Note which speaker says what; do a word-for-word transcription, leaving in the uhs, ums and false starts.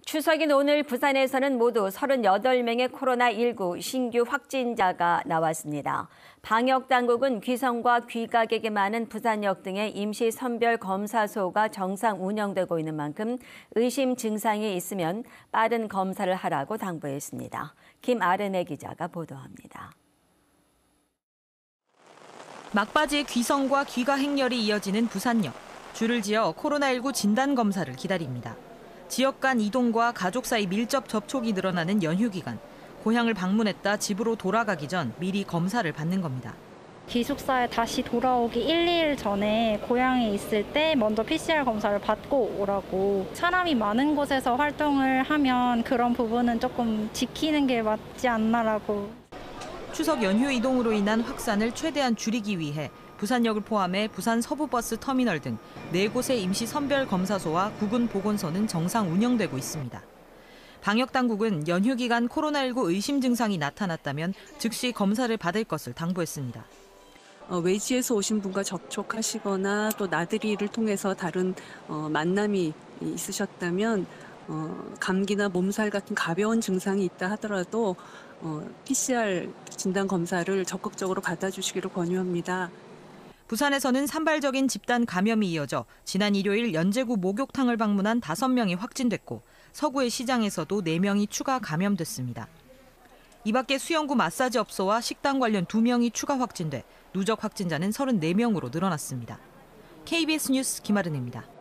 Speaker 1: 추석인 오늘 부산에서는 모두 서른여덟 명의 코로나십구 신규 확진자가 나왔습니다. 방역당국은 귀성과 귀가객이 많은 부산역 등의 임시 선별검사소가 정상 운영되고 있는 만큼 의심 증상이 있으면 빠른 검사를 하라고 당부했습니다. 김아르네 기자가 보도합니다.
Speaker 2: 막바지에 귀성과 귀가 행렬이 이어지는 부산역. 줄을 지어 코로나십구 진단검사를 기다립니다. 지역 간 이동과 가족 사이 밀접 접촉이 늘어나는 연휴 기간, 고향을 방문했다 집으로 돌아가기 전 미리 검사를 받는 겁니다.
Speaker 3: 기숙사에 다시 돌아오기 일, 이 일 전에 고향에 있을 때 먼저 피씨알 검사를 받고 오라고. 사람이 많은 곳에서 활동을 하면 그런 부분은 조금 지키는 게 맞지 않나라고.
Speaker 2: 추석 연휴 이동으로 인한 확산을 최대한 줄이기 위해 부산역을 포함해 부산 서부버스 터미널 등 네 곳의 임시 선별검사소와 구군 보건소는 정상 운영되고 있습니다. 방역당국은 연휴 기간 코로나십구 의심 증상이 나타났다면 즉시 검사를 받을 것을 당부했습니다.
Speaker 4: 어, 외지에서 오신 분과 접촉하시거나 또 나들이를 통해서 다른 어, 만남이 있으셨다면 어, 감기나 몸살 같은 가벼운 증상이 있다 하더라도 어, 피씨알 진단 검사를 적극적으로 받아주시기를 권유합니다.
Speaker 2: 부산에서는 산발적인 집단 감염이 이어져 지난 일요일 연제구 목욕탕을 방문한 다섯 명이 확진됐고 서구의 시장에서도 네 명이 추가 감염됐습니다. 이 밖에 수영구 마사지 업소와 식당 관련 두 명이 추가 확진돼 누적 확진자는 서른네 명으로 늘어났습니다. 케이비에스 뉴스 김아른입니다.